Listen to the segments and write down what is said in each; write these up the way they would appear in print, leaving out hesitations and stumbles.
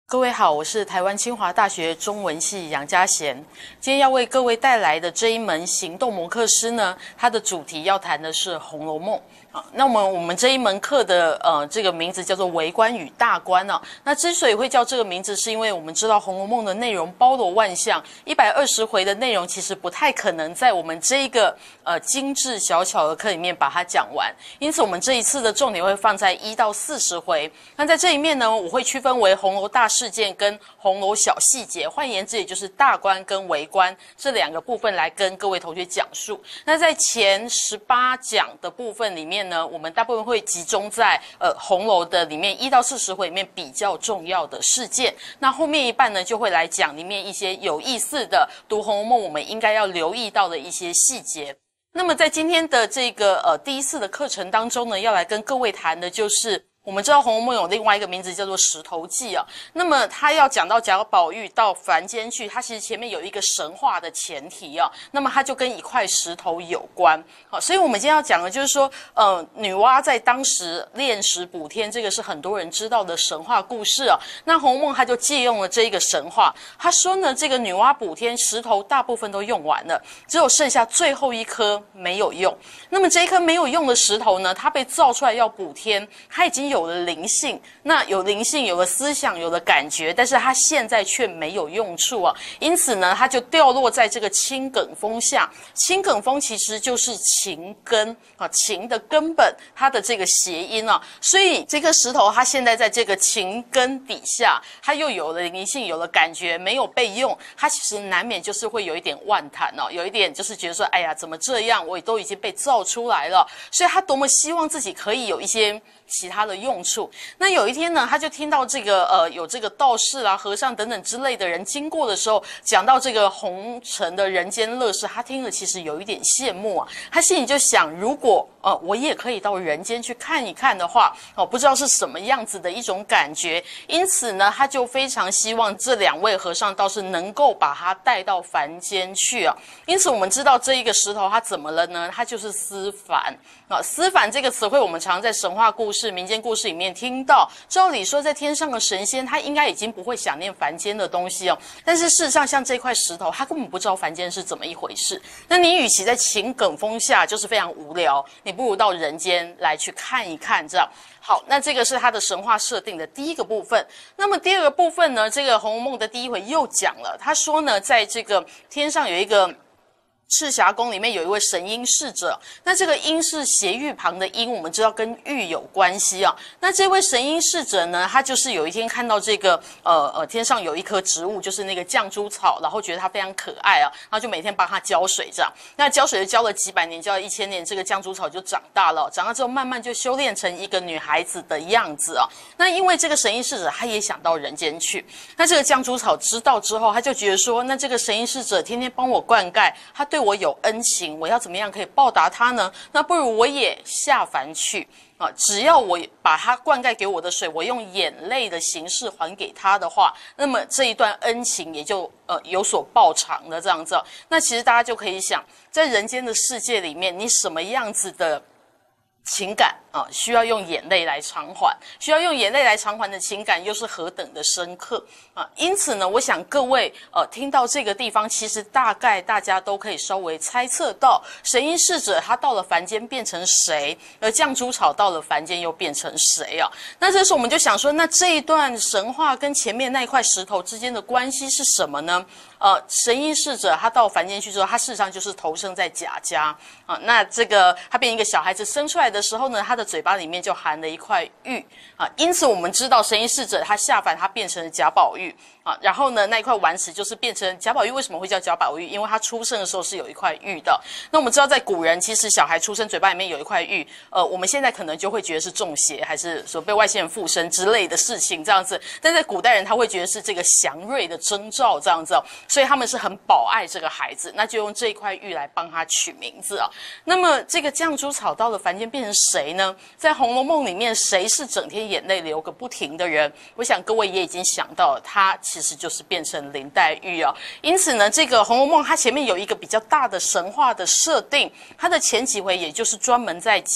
各位好，我是台湾清华大学中文系杨嘉贤。今天要为各位带来的这一门行动魔课师呢，它的主题要谈的是《红楼梦》。那么我们这一门课的这个名字叫做微观与大观啊。那之所以会叫这个名字，是因为我们知道《红楼梦》的内容包罗万象，120回的内容其实不太可能在我们这一个精致小巧的课里面把它讲完。因此，我们这一次的重点会放在1到40回。那在这里面呢，我会区分为红楼大事件跟红楼小细节，换言之，也就是大观跟微观这两个部分来跟各位同学讲述。那在前18讲的部分里面呢，我们大部分会集中在红楼的里面1到40回里面比较重要的事件。那后面一半呢，就会来讲里面一些有意思的读《红楼梦》我们应该要留意到的一些细节。那么在今天的这个第一次的课程当中呢，要来跟各位谈的就是我们知道《红楼梦》有另外一个名字叫做《石头记》啊，那么他要讲到贾宝玉到凡间去，他其实前面有一个神话的前提啊，那么他就跟一块石头有关。好，所以我们今天要讲的就是说，女娲在当时炼石补天，这个是很多人知道的神话故事啊。那《红楼梦》他就借用了这一个神话，他说呢，这个女娲补天，石头大部分都用完了，只有剩下最后一颗没有用。那么这一颗没有用的石头呢，它被造出来要补天，它已经有了灵性，那有灵性，有了思想，有了感觉，但是它现在却没有用处啊。因此呢，它就掉落在这个青埂峰下。青埂峰其实就是情根啊，情的根本，它的这个谐音啊。所以这颗石头它现在在这个情根底下，它又有了灵性，有了感觉，没有被用，它其实难免就是会有一点万谈哦，有一点就是觉得说，哎呀，怎么这样？我都已经被造出来了，所以他多么希望自己可以有一些其他的用处。那有一天呢，他就听到这个有这个道士啦、和尚等等之类的人经过的时候，讲到这个红尘的人间乐事，他听了其实有一点羡慕啊。他心里就想，如果我也可以到人间去看一看的话，不知道是什么样子的一种感觉。因此呢，他就非常希望这两位和尚道士能够把他带到凡间去啊。因此我们知道这一个石头它怎么了呢？它就是思凡啊。思凡这个词汇我们常在神话故事、民间故事里面听到。照理说在天上的神仙他应该已经不会想念凡间的东西哦，但是事实上像这块石头他根本不知道凡间是怎么一回事。那你与其在情埂峰下就是非常无聊，你不如到人间来去看一看这样。好，那这个是它的神话设定的第一个部分。那么第二个部分呢，这个《红楼梦》的第一回又讲了，他说呢，在这个天上有一个赤霞宫里面有一位神瑛侍者，那这个瑛是斜玉旁的瑛，我们知道跟玉有关系啊。那这位神瑛侍者呢，他就是有一天看到这个天上有一棵植物，就是那个绛珠草，然后觉得它非常可爱啊，然后就每天帮它浇水这样。那浇水就浇了几百年，浇了1000年，这个绛珠草就长大了，长大之后慢慢就修炼成一个女孩子的样子啊。那因为这个神瑛侍者他也想到人间去，那这个绛珠草知道之后，他就觉得说，那这个神瑛侍者天天帮我灌溉，他对我有恩情，我要怎么样可以报答他呢？那不如我也下凡去啊！只要我把他灌溉给我的水，我用眼泪的形式还给他的话，那么这一段恩情也就有所报偿的这样子。那其实大家就可以想，在人间的世界里面，你什么样子的情感啊，需要用眼泪来偿还，需要用眼泪来偿还的情感又是何等的深刻啊！因此呢，我想各位听到这个地方，其实大概大家都可以稍微猜测到，神瑛侍者他到了凡间变成谁，而绛珠草到了凡间又变成谁啊？那这时候我们就想说，那这一段神话跟前面那一块石头之间的关系是什么呢？神瑛侍者他到凡间去之后，他事实上就是投生在贾家啊。那这个他变一个小孩子生出来的时候呢，他的嘴巴里面就含了一块玉啊。因此我们知道神瑛侍者他下凡他变成了贾宝玉啊。然后呢，那一块顽石就是变成贾宝玉。为什么会叫贾宝玉？因为他出生的时候是有一块玉的。那我们知道在古人其实小孩出生嘴巴里面有一块玉，我们现在可能就会觉得是中邪，还是说被外星人附身之类的事情这样子。但在古代人他会觉得是这个祥瑞的征兆这样子。所以他们是很保爱这个孩子，那就用这一块玉来帮他取名字啊。那么这个绛珠草到了凡间变成谁呢？在《红楼梦》里面，谁是整天眼泪流个不停的人？我想各位也已经想到了，他其实就是变成林黛玉啊。因此呢，这个《红楼梦》它前面有一个比较大的神话的设定，它的前几回也就是专门在讲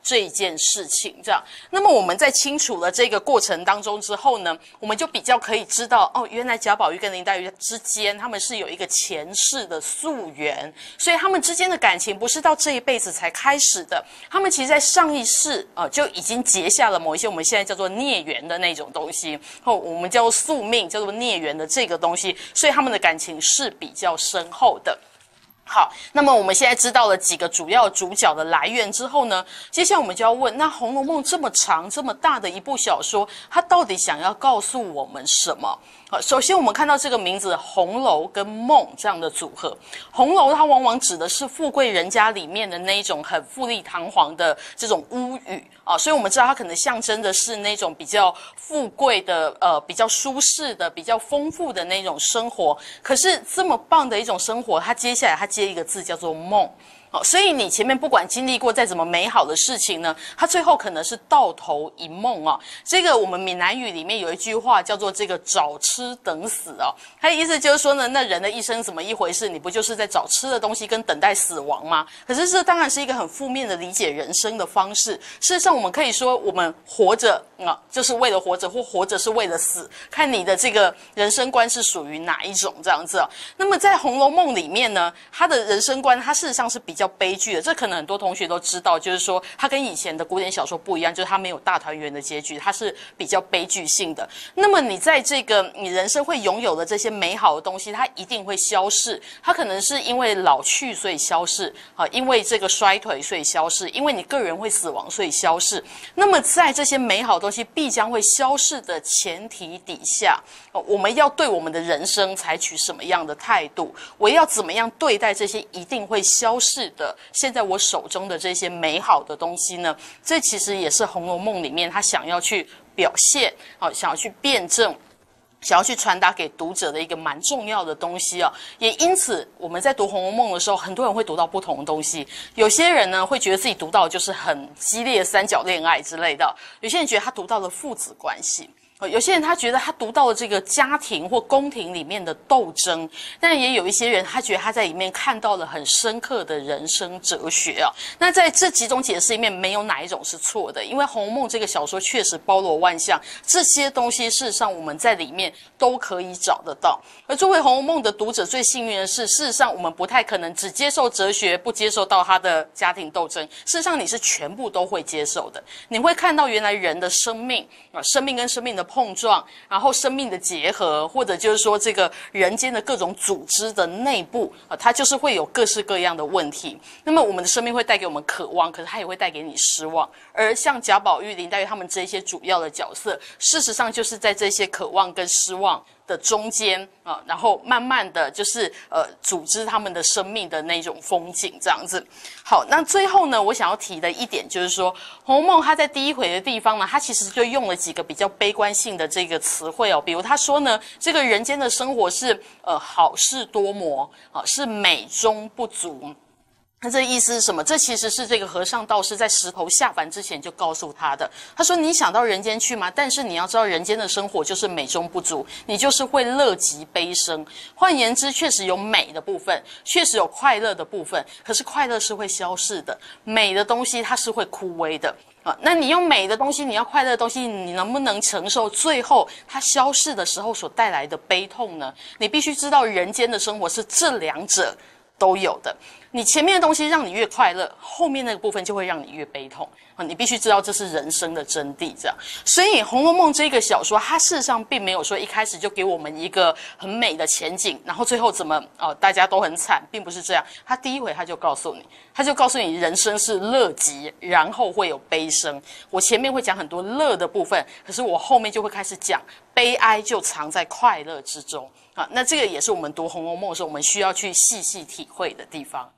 这一件事情，这样。那么我们在清楚了这个过程当中之后呢，我们就比较可以知道，哦，原来贾宝玉跟林黛玉之间他们是有一个前世的宿缘，所以他们之间的感情不是到这一辈子才开始的，他们其实在上一世就已经结下了某一些我们现在叫做孽缘的那种东西，我们叫做宿命，叫做孽缘的这个东西，所以他们的感情是比较深厚的。好，那么我们现在知道了几个主要主角的来源之后呢，接下来我们就要问，那《红楼梦》这么长这么大的一部小说，它到底想要告诉我们什么？首先我们看到这个名字红楼跟梦这样的组合，红楼它往往指的是富贵人家里面的那一种很富丽堂皇的这种屋宇啊，所以我们知道它可能象征的是那种比较富贵的比较舒适的比较丰富的那种生活。可是这么棒的一种生活，它接下来它接一个字叫做梦。所以你前面不管经历过再怎么美好的事情呢，它最后可能是到头一梦啊。这个我们闽南语里面有一句话叫做这个找吃等死啊，它的意思就是说呢，那人的一生怎么一回事？你不就是在找吃的东西跟等待死亡吗？可是这当然是一个很负面的理解人生的方式。事实上我们可以说我们活着就是为了活着，或活着是为了死，看你的这个人生观是属于哪一种这样子啊。那么在《红楼梦》里面呢，他的人生观他事实上是比较悲剧的，这可能很多同学都知道，就是说他跟以前的古典小说不一样，就是他没有大团圆的结局，他是比较悲剧性的。那么你在这个你人生会拥有的这些美好的东西，它一定会消逝，它可能是因为老去所以消逝因为这个衰退所以消逝，因为你个人会死亡所以消逝。那么在这些美好的东西必将会消逝的前提底下，我们要对我们的人生采取什么样的态度？我要怎么样对待这些一定会消逝的现在我手中的这些美好的东西呢？这其实也是《红楼梦》里面他想要去表现想要去辩证，想要去传达给读者的一个蛮重要的东西啊。也因此我们在读《红楼梦》的时候，很多人会读到不同的东西。有些人呢会觉得自己读到的就是很激烈的三角恋爱之类的，有些人觉得他读到了父子关系，有些人他觉得他读到了这个家庭或宫廷里面的斗争，但也有一些人他觉得他在里面看到了很深刻的人生哲学啊。那在这几种解释里面，没有哪一种是错的，因为《红楼梦》这个小说确实包罗万象，这些东西事实上我们在里面都可以找得到。而作为《红楼梦》的读者，最幸运的是，事实上我们不太可能只接受哲学，不接受到他的家庭斗争。事实上你是全部都会接受的，你会看到原来人的生命生命跟生命的碰撞，然后生命的结合，或者就是说这个人间的各种组织的内部它就是会有各式各样的问题。那么我们的生命会带给我们渴望，可是它也会带给你失望。而像贾宝玉、林黛玉他们这些主要的角色，事实上就是在这些渴望跟失望的中间然后慢慢的就是组织他们的生命的那种风景这样子。好，那最后呢，我想要提的一点就是说，《红楼梦》它在第一回的地方呢，它其实就用了几个比较悲观性的这个词汇比如他说呢，这个人间的生活是好事多磨是美中不足。那这意思是什么？这其实是这个和尚道士在石头下凡之前就告诉他的。他说你想到人间去吗？但是你要知道人间的生活就是美中不足，你就是会乐极悲生。换言之，确实有美的部分，确实有快乐的部分，可是快乐是会消逝的，美的东西它是会枯萎的那你用美的东西，你要快乐的东西，你能不能承受最后它消逝的时候所带来的悲痛呢？你必须知道人间的生活是这两者都有的。你前面的东西让你越快乐，后面那个部分就会让你越悲痛你必须知道这是人生的真谛这样。所以《红楼梦》这个小说，它事实上并没有说一开始就给我们一个很美的前景，然后最后怎么大家都很惨，并不是这样。它第一回它就告诉你人生是乐极，然后会有悲生。我前面会讲很多乐的部分，可是我后面就会开始讲悲哀就藏在快乐之中那这个也是我们读《红楼梦》的时候我们需要去细细体会的地方。